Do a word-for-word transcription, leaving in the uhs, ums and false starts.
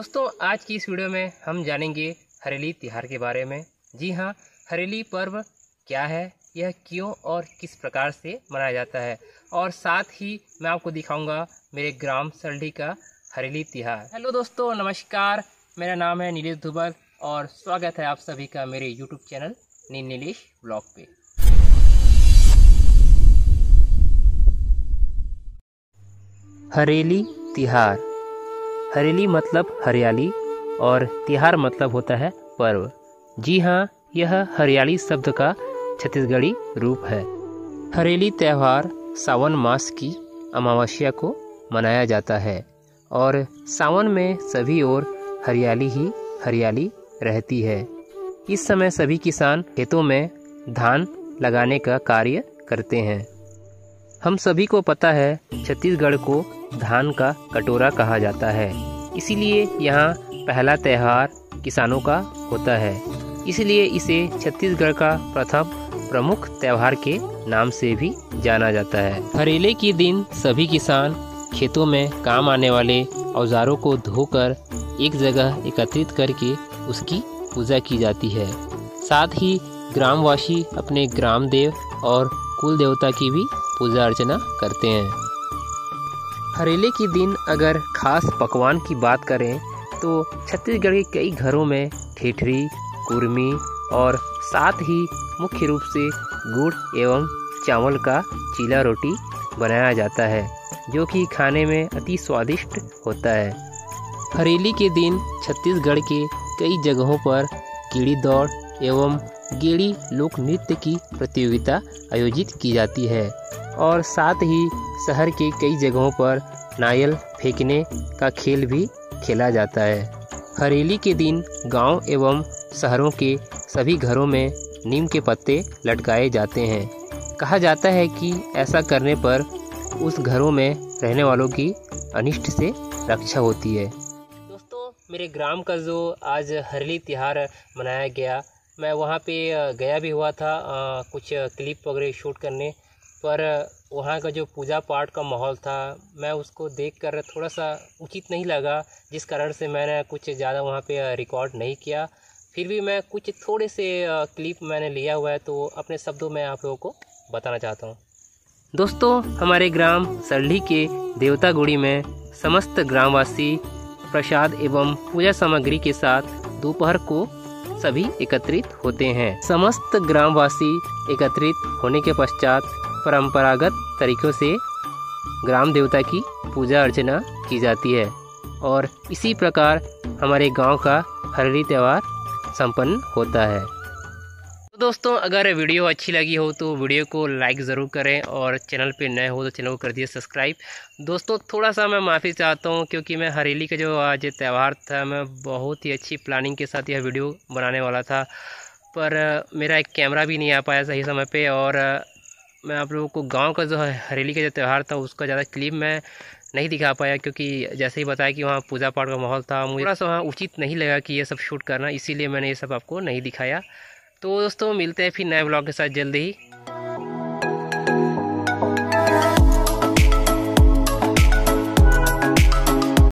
दोस्तों आज की इस वीडियो में हम जानेंगे हरेली त्योहार के बारे में। जी हाँ, हरेली पर्व क्या है, यह क्यों और किस प्रकार से मनाया जाता है, और साथ ही मैं आपको दिखाऊंगा मेरे ग्राम सरली का हरेली त्योहार। हेलो दोस्तों, नमस्कार। मेरा नाम है नीलेश दुबल और स्वागत है आप सभी का मेरे यूट्यूब चैनल नी नीलेश ब्लॉग पे। हरेली त्योहार। हरेली मतलब हरियाली और त्योहार मतलब होता है पर्व। जी हाँ, यह हरियाली शब्द का छत्तीसगढ़ी रूप है। हरेली त्यौहार सावन मास की अमावस्या को मनाया जाता है और सावन में सभी ओर हरियाली ही हरियाली रहती है। इस समय सभी किसान खेतों में धान लगाने का कार्य करते हैं। हम सभी को पता है छत्तीसगढ़ को धान का कटोरा कहा जाता है, इसीलिए यहाँ पहला त्यौहार किसानों का होता है। इसलिए इसे छत्तीसगढ़ का प्रथम प्रमुख त्यौहार के नाम से भी जाना जाता है। हरेले के दिन सभी किसान खेतों में काम आने वाले औजारों को धोकर एक जगह एकत्रित करके उसकी पूजा की जाती है। साथ ही ग्रामवासी अपने ग्राम देव और कुल देवता की भी पूजा अर्चना करते हैं। हरेले के दिन अगर खास पकवान की बात करें तो छत्तीसगढ़ के कई घरों में ठेठरी, कुरमी और साथ ही मुख्य रूप से गुड़ एवं चावल का चीला रोटी बनाया जाता है, जो कि खाने में अति स्वादिष्ट होता है। हरेली के दिन छत्तीसगढ़ के कई जगहों पर कीड़ी दौड़ एवं गेड़ी लोक नृत्य की प्रतियोगिता आयोजित की जाती है और साथ ही शहर के कई जगहों पर नारियल फेंकने का खेल भी खेला जाता है। हरेली के दिन गांव एवं शहरों के सभी घरों में नीम के पत्ते लटकाए जाते हैं। कहा जाता है कि ऐसा करने पर उस घरों में रहने वालों की अनिष्ट से रक्षा होती है। दोस्तों, मेरे ग्राम का जो आज हरेली त्योहार मनाया गया, मैं वहाँ पे गया भी हुआ था आ, कुछ क्लिप वगैरह शूट करने, पर वहाँ का जो पूजा पाठ का माहौल था मैं उसको देखकर थोड़ा सा उचित नहीं लगा, जिस कारण से मैंने कुछ ज़्यादा वहाँ पे रिकॉर्ड नहीं किया। फिर भी मैं कुछ थोड़े से क्लिप मैंने लिया हुआ है, तो अपने शब्दों में आप लोगों को बताना चाहता हूँ। दोस्तों, हमारे ग्राम सरली के देवता गुड़ी में समस्त ग्रामवासी प्रसाद एवं पूजा सामग्री के साथ दोपहर को सभी एकत्रित होते हैं। समस्त ग्रामवासी एकत्रित होने के पश्चात परंपरागत तरीकों से ग्राम देवता की पूजा अर्चना की जाती है और इसी प्रकार हमारे गांव का हरेली त्यौहार संपन्न होता है। तो दोस्तों, अगर वीडियो अच्छी लगी हो तो वीडियो को लाइक ज़रूर करें और चैनल पे नए हो तो चैनल को कर दिए सब्सक्राइब। दोस्तों, थोड़ा सा मैं माफ़ी चाहता हूँ क्योंकि मैं हरेली का जो आज त्यौहार था मैं बहुत ही अच्छी प्लानिंग के साथ यह वीडियो बनाने वाला था, पर मेरा एक कैमरा भी नहीं आ पाया सही समय पे, और मैं आप लोगों को गांव का जो हरेली का जो त्यौहार था उसका ज़्यादा क्लिप मैं नहीं दिखा पाया, क्योंकि जैसे ही बताया कि वहाँ पूजा पाठ का माहौल था, मुझे थोड़ा सा वहाँ उचित नहीं लगा कि ये सब शूट करना, इसीलिए मैंने ये सब आपको नहीं दिखाया। तो दोस्तों, मिलते हैं फिर नए ब्लॉग के साथ जल्दी ही।